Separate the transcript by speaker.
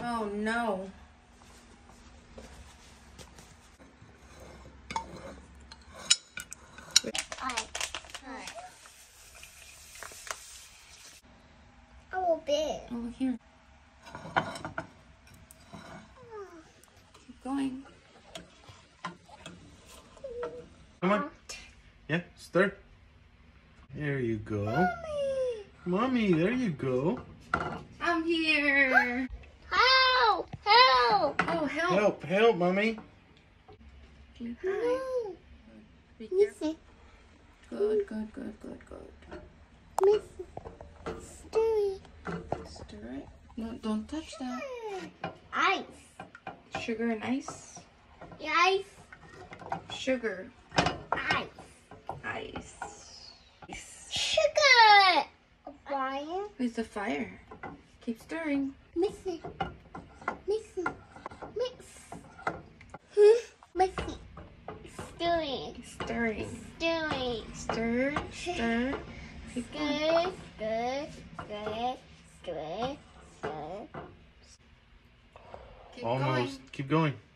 Speaker 1: Oh no.
Speaker 2: Oh, big.
Speaker 1: Oh, here. Keep going.
Speaker 3: Come on. Yeah, stir. There you go. Mommy, there you go.
Speaker 1: I'm here.
Speaker 2: Help! Help!
Speaker 1: Oh, help.
Speaker 3: Help, help, Mommy.
Speaker 1: Hi.
Speaker 2: No.
Speaker 1: Be careful.
Speaker 2: Missy.
Speaker 1: Good, good, good, good, good.
Speaker 2: Missy. Stewie.
Speaker 1: Stir it. No, don't touch that.
Speaker 2: Ice.
Speaker 1: Sugar and ice.
Speaker 2: Ice.
Speaker 1: Sugar.
Speaker 2: Ice.
Speaker 1: Ice.
Speaker 2: Sugar. Fire.
Speaker 1: Where's the fire? Keep stirring.
Speaker 2: Missy. Missy. Mix. Missy. Stewie.
Speaker 1: Stirring.
Speaker 2: Stewie.
Speaker 1: Stir, stir. Keep going.
Speaker 2: Good. Good. Good. Good. Good.
Speaker 1: Keep
Speaker 3: Almost.
Speaker 1: going.
Speaker 3: Keep going.